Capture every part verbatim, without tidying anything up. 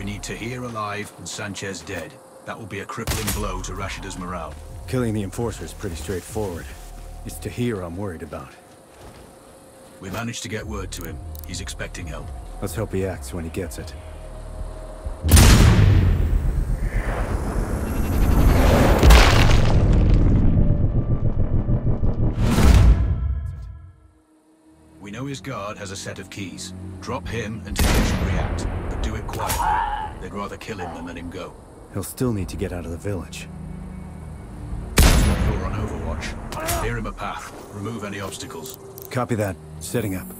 We need Taheer alive and Sanchez dead. That will be a crippling blow to Rashida's morale. Killing the enforcer is pretty straightforward. It's Taheer I'm worried about. We managed to get word to him. He's expecting help. Let's hope he acts when he gets it. We know his guard has a set of keys. Drop him and Taheer should react, but do it quietly. They'd rather kill him than let him go. He'll still need to get out of the village. That's why you're on Overwatch. Clear him a path. Remove any obstacles. Copy that. Setting up.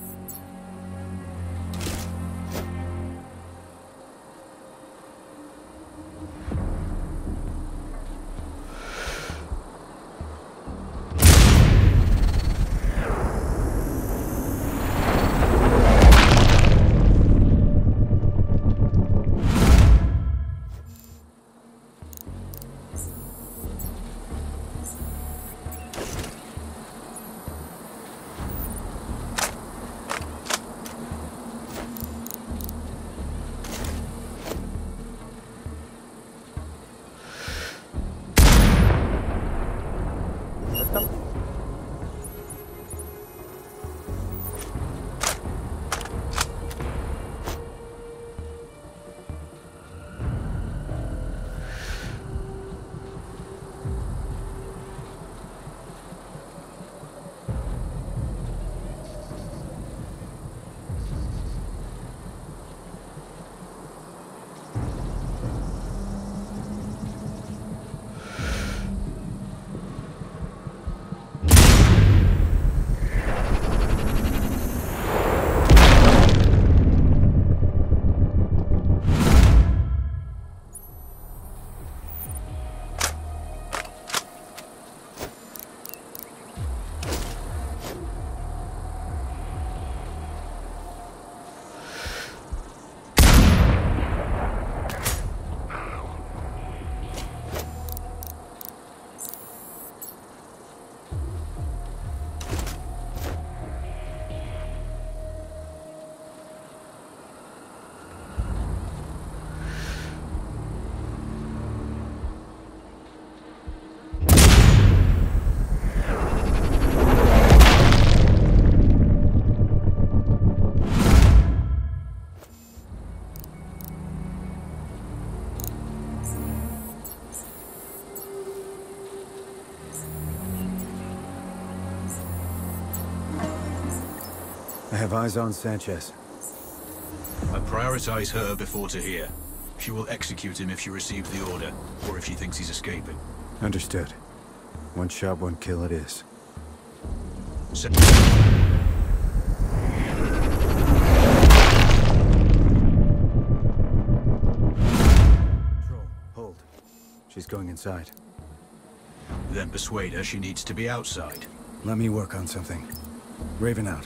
I have eyes on Sanchez. I prioritize her before Taheer. She will execute him if she receives the order, or if she thinks he's escaping. Understood. One shot, one kill it is. Se Control. Hold. She's going inside. Then persuade her she needs to be outside. Let me work on something. Raven out.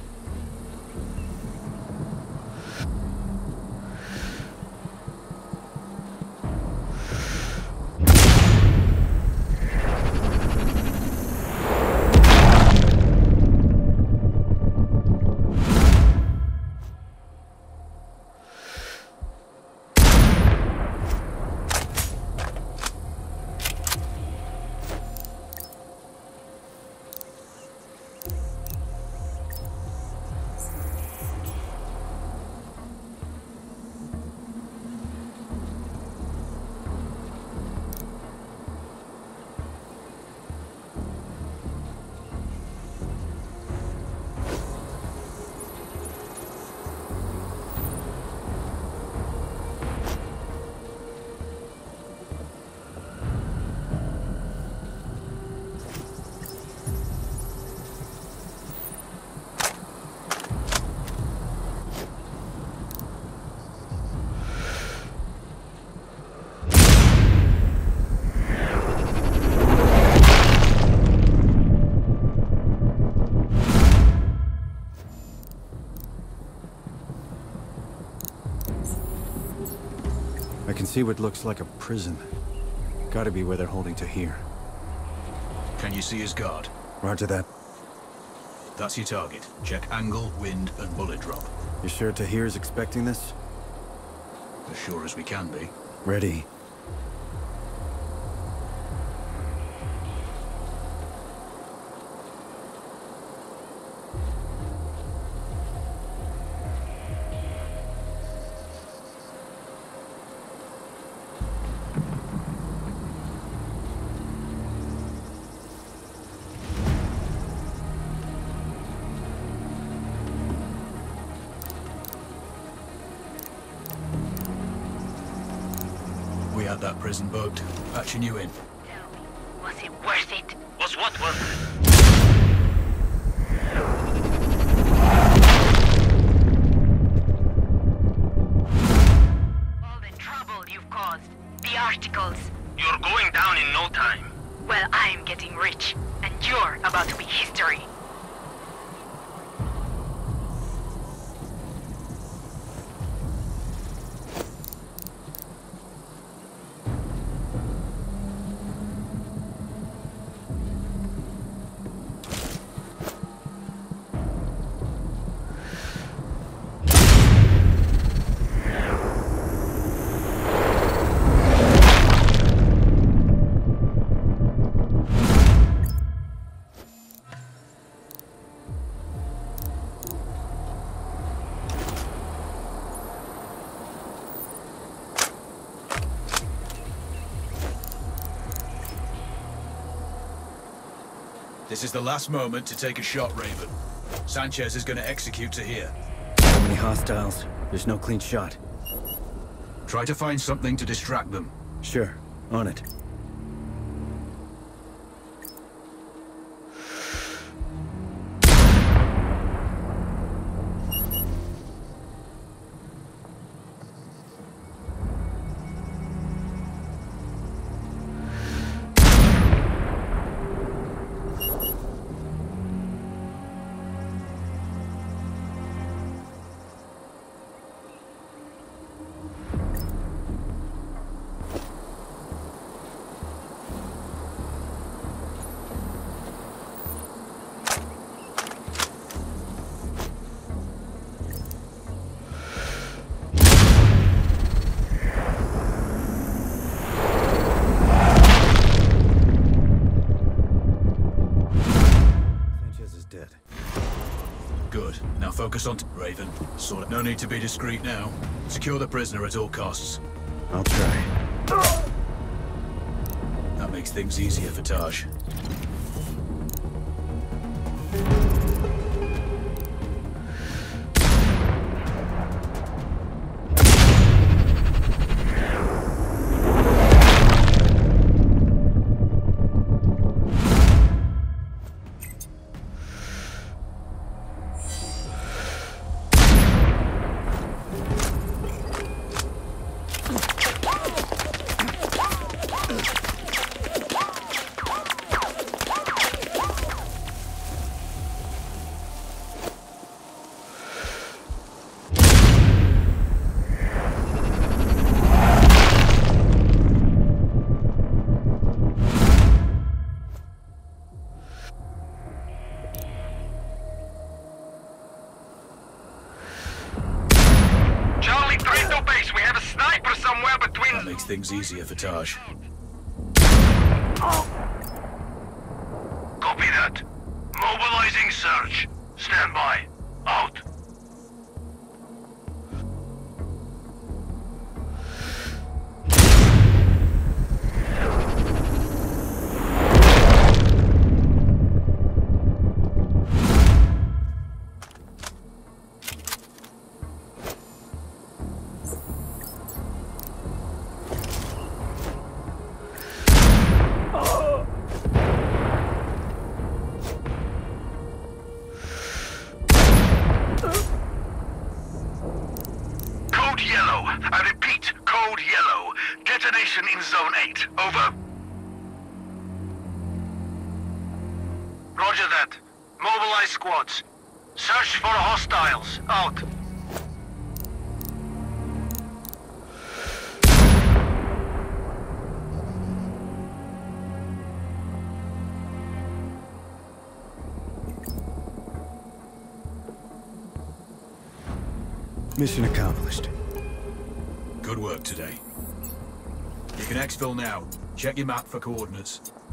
I can see what looks like a prison. Gotta be where they're holding Taheer. Can you see his guard? Roger that. That's your target. Check angle, wind, and bullet drop. You sure Taheer's expecting this? As sure as we can be. Ready. We had that prison booked. Patching you in. Tell me, was it worth it? Was what worth it? All the trouble you've caused. The articles. You're going down in no time. Well, I'm getting rich, and you're about to be history. This is the last moment to take a shot, Raven. Sanchez is going to execute Taheer. So many hostiles. There's no clean shot. Try to find something to distract them. Sure. On it. Good. Now focus on Raven. Sort of. No need to be discreet now. Secure the prisoner at all costs. I'll try. That makes things easier for Taj. That makes things easier for Taj. Copy that. Mobilizing search. Stand by. Out. I repeat, code yellow. Detonation in zone eight. Over. Roger that. Mobilize squads. Search for hostiles. Out. Mission accomplished. Good Good work today. You can exfil now. Check your map for coordinates.